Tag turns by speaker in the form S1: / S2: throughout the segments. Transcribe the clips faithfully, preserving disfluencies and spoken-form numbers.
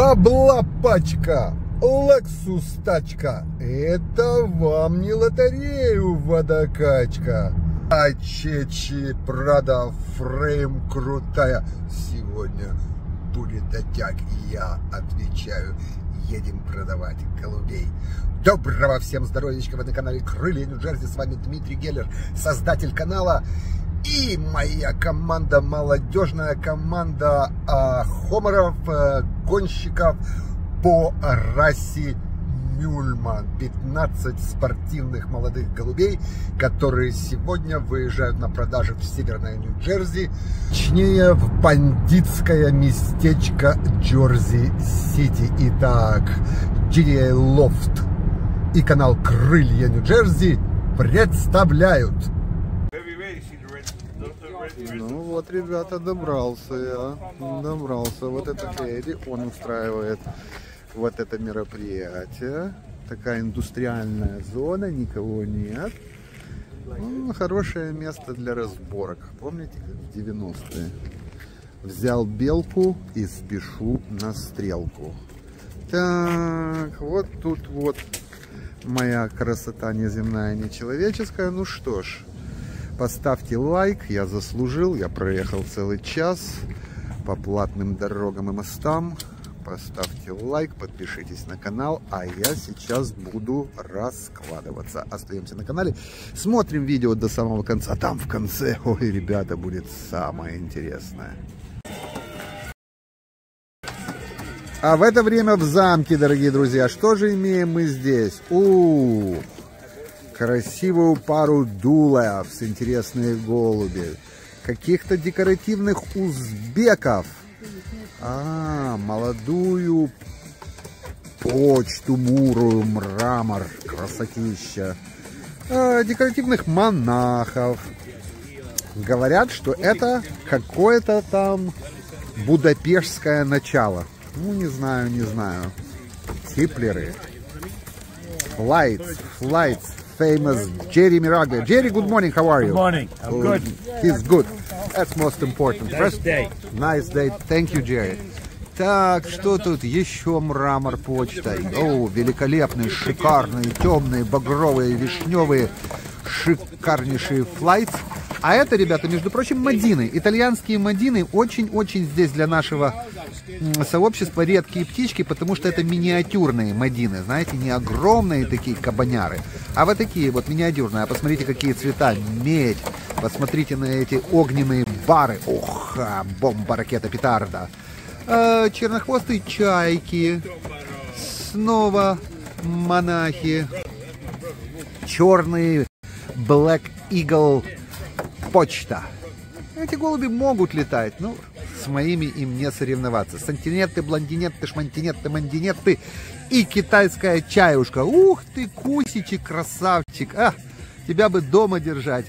S1: Бабла пачка, Lexus тачка, это вам не лотерею водокачка. А Чечи Прада фрейм крутая, сегодня будет оттяг, и я отвечаю, едем продавать голубей. Доброго всем здоровьечка, вы на канале Крылья Нью-Джерси, с вами Дмитрий Геллер, создатель канала. И моя команда, молодежная команда а, хоморов, а, гонщиков по расе Мюльман. пятнадцать спортивных молодых голубей, которые сегодня выезжают на продажу в Северное Нью-Джерси, точнее в бандитское местечко Джерси-Сити. Итак, джи ди эй Loft и канал Крылья Нью-Джерси представляют. Ну вот, ребята, добрался я, добрался. Вот этот леди, он устраивает вот это мероприятие. Такая индустриальная зона, никого нет. Ну, хорошее место для разборок. Помните, как в девяностые? Взял белку и спешу на стрелку. Так, вот тут вот моя красота неземная, нечеловеческая. Ну что ж. Поставьте лайк, я заслужил, я проехал целый час по платным дорогам и мостам. Поставьте лайк, подпишитесь на канал, а я сейчас буду раскладываться. Остаемся на канале, смотрим видео до самого конца. Там в конце, ой, ребята, будет самое интересное. А в это время в замке, дорогие друзья, что же имеем мы здесь? У-у-у! Красивую пару дулов с интересные голуби, каких-то декоративных узбеков, а, молодую почту мурую, мрамор, красотища, а, декоративных монахов. Говорят, что это какое-то там будапештское начало. Ну, не знаю, не знаю. Типлеры. Flights, flights. Famous Jerry Miraga. Jerry, good morning. How are you?
S2: Good morning. I'm good.
S1: He's good. That's most important.
S2: Nice
S1: First,
S2: day.
S1: Nice day. Thank you, Jerry. Так, что тут еще? Мрамор почтой. О, великолепные, шикарные, темные, багровые, вишневые, шикарнейшие флайтс. А это, ребята, между прочим, мадины. Итальянские мадины очень-очень здесь для нашего сообщества редкие птички, потому что это миниатюрные мадины. Знаете, не огромные такие кабаняры, а вот такие вот миниатюрные. А посмотрите, какие цвета. Медь. Посмотрите на эти огненные бары. Ох, бомба, ракета, петарда. А, чернохвостые чайки. Снова монахи. Черные Black Eagle почта. Эти голуби могут летать, но с моими им не соревноваться. Сантинетты, блондинетты, шмантинетты, мандинетты и китайская чаюшка. Ух ты, кусичек, красавчик. А, тебя бы дома держать.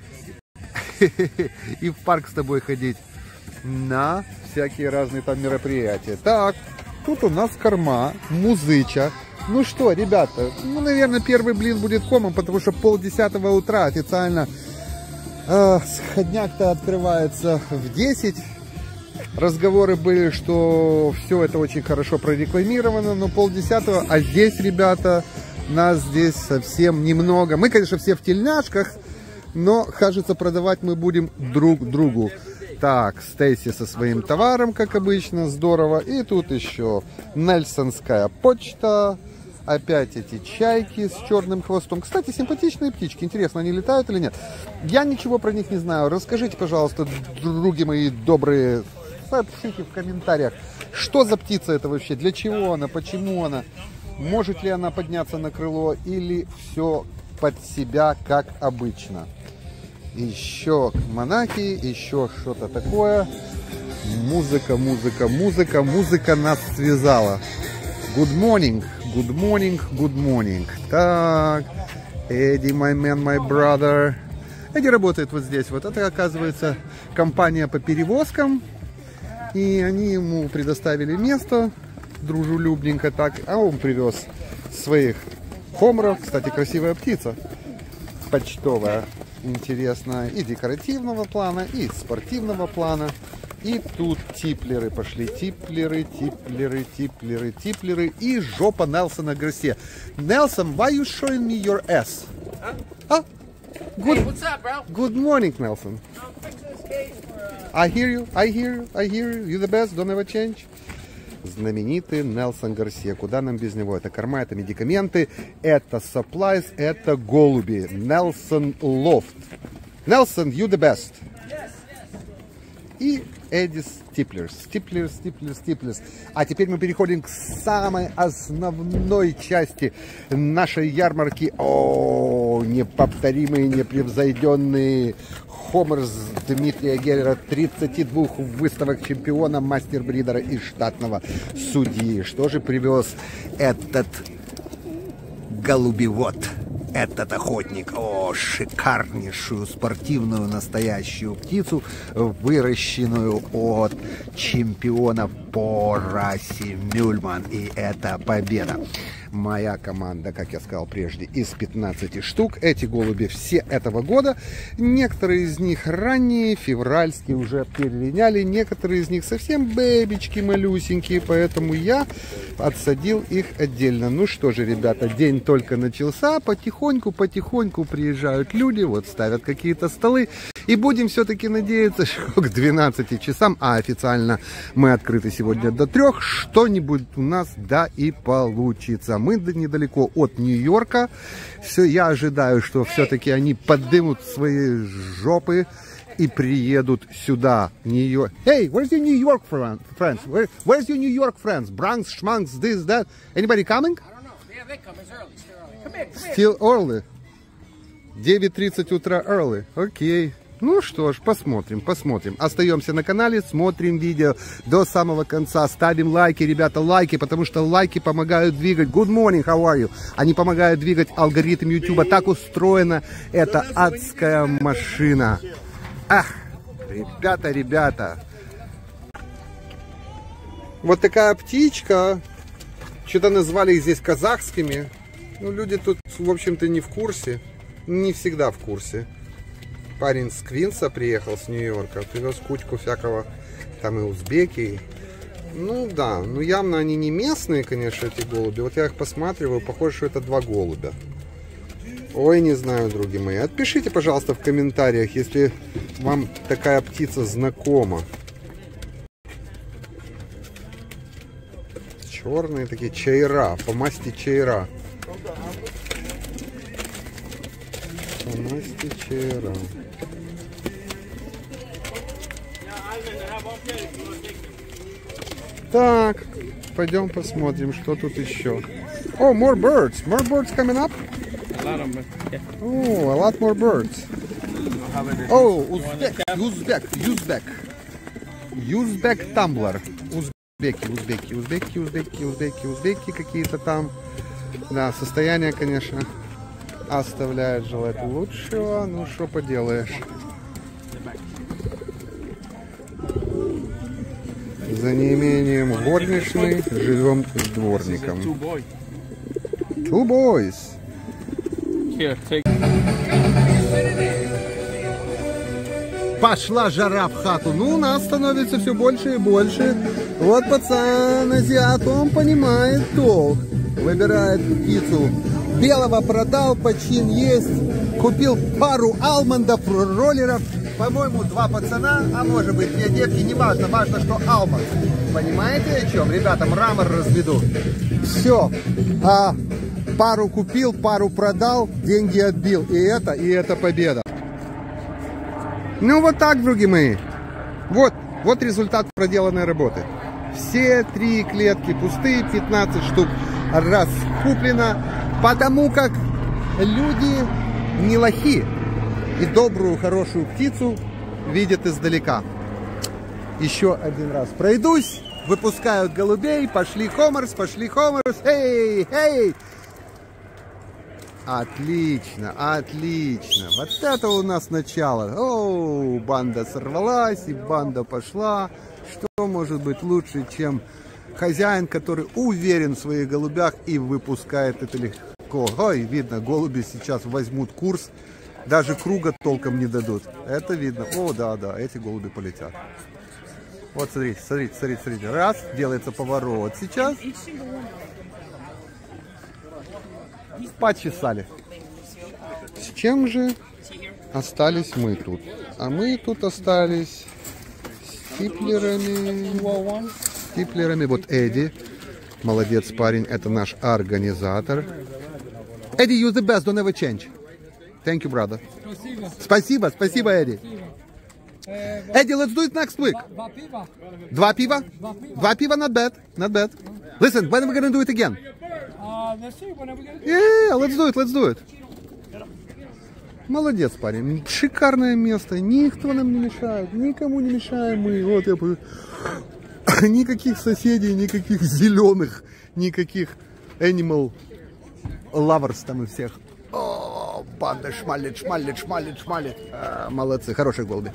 S1: И в парк с тобой ходить. На всякие разные там мероприятия. Так, тут у нас корма, музыча. Ну что, ребята, ну, наверное, первый блин будет комом, потому что полдесятого утра официально э, сходняк-то открывается в десять. Разговоры были, что все это очень хорошо прорекламировано, но полдесятого, а здесь, ребята, нас здесь совсем немного. Мы, конечно, все в тельняшках, но, кажется, продавать мы будем друг другу. Так, Стейси со своим товаром, как обычно, здорово. И тут еще Нельсонская почта. Опять эти чайки с черным хвостом. Кстати, симпатичные птички. Интересно, они летают или нет? Я ничего про них не знаю. Расскажите, пожалуйста, други мои добрые, напишите в комментариях, что за птица это вообще, для чего она, почему она, может ли она подняться на крыло или все под себя, как обычно. Еще монахи, еще что-то такое. Музыка, музыка, музыка, музыка нас связала. Good morning, good morning, good morning. Так, Эдди, my man, my brother. Эдди работает вот здесь. Вот это, оказывается, компания по перевозкам. И они ему предоставили место, дружелюбненько так. А он привез своих хомров. Кстати, красивая птица. Почтовая. Интересная. И декоративного плана, и спортивного плана. И тут типлеры пошли. Типлеры, типлеры, типлеры, типлеры. И жопа Нельсона Гарсия. Nelson, why you showing me your ass?
S2: Huh?
S1: Ah, good,
S2: Hey, what's up, bro?
S1: good morning, Nelson.
S2: I'm fixing this case for, uh...
S1: I hear you, I hear you, I hear you. You the best, don't ever change. Знаменитый Нельсон Гарсия. Куда нам без него? Это корма, это медикаменты, это supplies, это голуби. Nelson Loft. Nelson, you the best.
S2: Yes, yes.
S1: И Эдис Стиплерс. Стиплерс, Стиплерс, Стиплерс. А теперь мы переходим к самой основной части нашей ярмарки. О, неповторимые, непревзойденные Хомерс Дмитрия Геллера, тридцати двух выставок чемпиона, мастер-бридера и штатного судьи. Что же привез этот голубевод? Этот охотник, о, шикарнейшую спортивную настоящую птицу, выращенную от чемпионов по расе Мюльман. И это победа. Моя команда, как я сказал прежде, из пятнадцати штук. Эти голуби все этого года. Некоторые из них ранние, февральские, уже перелиняли. Некоторые из них совсем бэбички малюсенькие. Поэтому я отсадил их отдельно. Ну что же, ребята, день только начался. Потихоньку-потихоньку приезжают люди. Вот ставят какие-то столы. И будем все-таки надеяться, что к двенадцати часам, а официально мы открыты сегодня до трех, что-нибудь у нас да и получится. Мы недалеко от Нью-Йорка. Все, я ожидаю, что все-таки они поднимут свои жопы и приедут сюда, Нью-Йорк. Hey, where's your New York friends? Where, where's your New York friends? Bronx, Schmanx, this, that. Anybody coming?
S2: I don't know. Yeah, they come. It's early. Still early. Come here, come here.
S1: Still early. девять тридцать утра early. Окей. Ну что ж, посмотрим, посмотрим. Остаемся на канале, смотрим видео до самого конца. Ставим лайки, ребята, лайки, потому что лайки помогают двигать. Good morning, how are you? Они помогают двигать алгоритм YouTube. Так устроена эта адская машина. Ах, ребята, ребята. Вот такая птичка. Что-то назвали их здесь казахскими. Ну, люди тут, в общем-то, не в курсе. Не всегда в курсе. Парень с Квинса приехал, с Нью-Йорка, привез кучку всякого, там и узбеки. Ну да, ну явно они не местные, конечно, эти голуби. Вот я их посматриваю, похоже, что это два голубя. Ой, не знаю, други мои. Отпишите, пожалуйста, в комментариях, если вам такая птица знакома. Черные такие, чайра, по масти чайра. По масти чайра. Так, пойдем посмотрим, что тут еще. О, oh, more birds. More birds coming up?
S3: A lot of them, yeah.
S1: Oh, a lot more birds. Oh, Uzbek, Uzbek, Uzbek. Uzbek Tumbler. Узбеки, узбеки, узбеки, узбеки, узбеки, узбеки какие-то там. Да, состояние, конечно, оставляет желать лучшего. Ну, что поделаешь. За неимением горничной живем с дворником. Two boys.
S3: Here, take.
S1: Пошла жара в хату. Ну, у нас становится все больше и больше. Вот пацан азиат, он понимает толк. Выбирает птицу. Белого продал, почин есть. Купил пару алмондов, роллеров. По-моему, два пацана, а может быть две девки, не важно, важно, что алмонд. Понимаете о чем? Ребята, мрамор разведу. Все. А, пару купил, пару продал, деньги отбил. И это, и это победа. Ну вот так, други мои. Вот, вот результат проделанной работы. Все три клетки пустые, пятнадцать штук раскуплено, потому как люди не лохи. И добрую, хорошую птицу видят издалека. Еще один раз пройдусь. Выпускают голубей. Пошли Хомерс, пошли Хомерс. Эй, эй! Отлично, отлично. Вот это у нас начало. О, банда сорвалась, и банда пошла. Что может быть лучше, чем хозяин, который уверен в своих голубях и выпускает это легко. Ой, видно, голуби сейчас возьмут курс. Даже круга толком не дадут. Это видно. О, да, да, эти голуби полетят. Вот, смотрите, смотрите, смотрите, смотрите. Раз, делается поворот сейчас. Почесали. С чем же остались мы тут? А мы тут остались с стиплерами. Стиплерами. Вот Эдди. Молодец парень, это наш организатор. Эдди, you the best, don't ever change. Thank you, brother. Спасибо, спасибо, Эдди. Эдди, let's do it next week.
S4: Два пива.
S1: Два пива? Два пива, not bad, not bad. Listen, when are we gonna do it again?
S4: Uh, let's see, when are we gonna do it?
S1: Yeah, let's do it, let's do it. Молодец, парень. Шикарное место. Никто нам не мешает. Никому не мешаем мы. Вот я... Никаких соседей, никаких зеленых, никаких animal lovers там и всех. О, банда шмалит, шмалит, шмалит, шмалит. А, молодцы, хорошие голуби.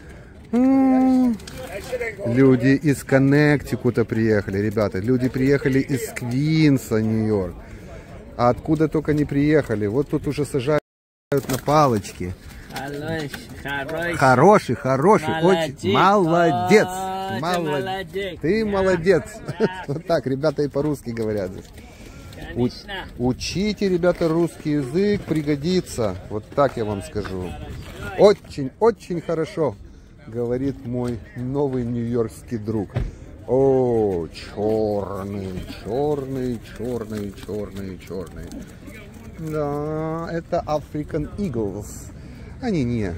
S1: М-м-м. Люди из Коннектикута приехали, ребята. Люди приехали из Квинса, Нью-Йорк. А откуда только не приехали. Вот тут уже сажают на палочки.
S3: Хороший, хороший.
S1: Хороший, хороший, очень молодец.
S3: О,
S1: Молодец.
S3: молодец.
S1: Ты молодец. Вот так, ребята и по-русски говорят. У-
S3: Конечно.
S1: Учите, ребята, русский язык, пригодится. Вот так я вам скажу. Очень, очень хорошо, говорит мой новый нью-йоркский друг. О, черный, черный, черный, черный, черный. Да, это African Eagles. Они не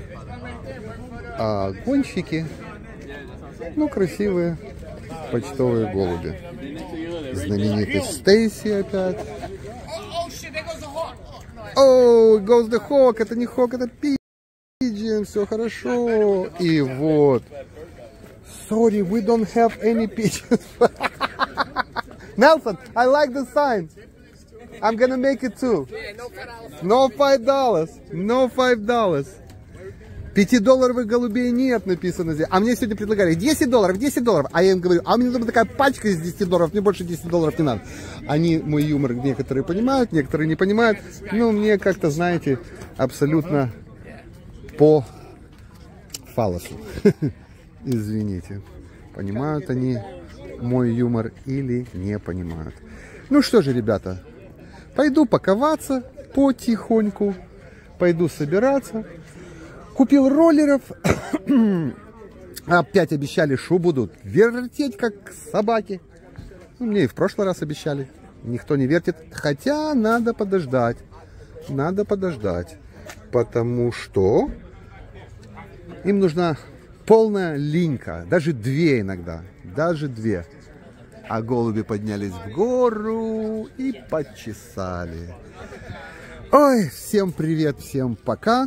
S1: а гонщики, ну, красивые почтовые голуби. Знаменитый Стейси опять.
S2: Oh, shit, there goes the hawk.
S1: О, oh, goes the hawk, это не hawk, это pigeon, все хорошо. И вот. Sorry, we don't have any pigeons. Nelson, I like the sign. I'm gonna make it too.
S2: Yeah, no five dollars.
S1: No five dollars. No five dollars. Пятидолларовых голубей нет, написано здесь. А мне сегодня предлагали десять долларов, десять долларов. А я им говорю, а мне нужна такая пачка из десяти долларов, мне больше десяти долларов не надо. Они мой юмор некоторые понимают, некоторые не понимают. Ну, мне как-то, знаете, абсолютно по фалосу. Извините. Понимают они мой юмор или не понимают. Ну что же, ребята, пойду паковаться потихоньку. Пойду собираться. Купил роллеров. Опять обещали, что будут вертеть, как собаки. Ну, мне и в прошлый раз обещали. Никто не вертит. Хотя надо подождать. Надо подождать. Потому что им нужна полная линька. Даже две иногда. Даже две. А голуби поднялись в гору и почесали. Ой, всем привет, всем пока.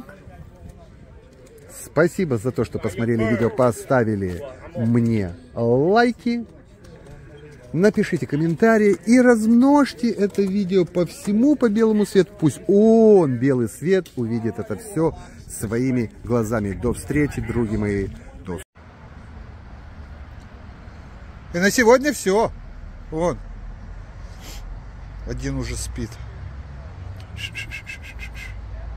S1: Спасибо за то, что посмотрели видео, поставили мне лайки. Напишите комментарии и размножьте это видео по всему, по белому свету. Пусть он, белый свет, увидит это все своими глазами. До встречи, други мои. До... И на сегодня все. Вон. Один уже спит. Ш -ш -ш -ш.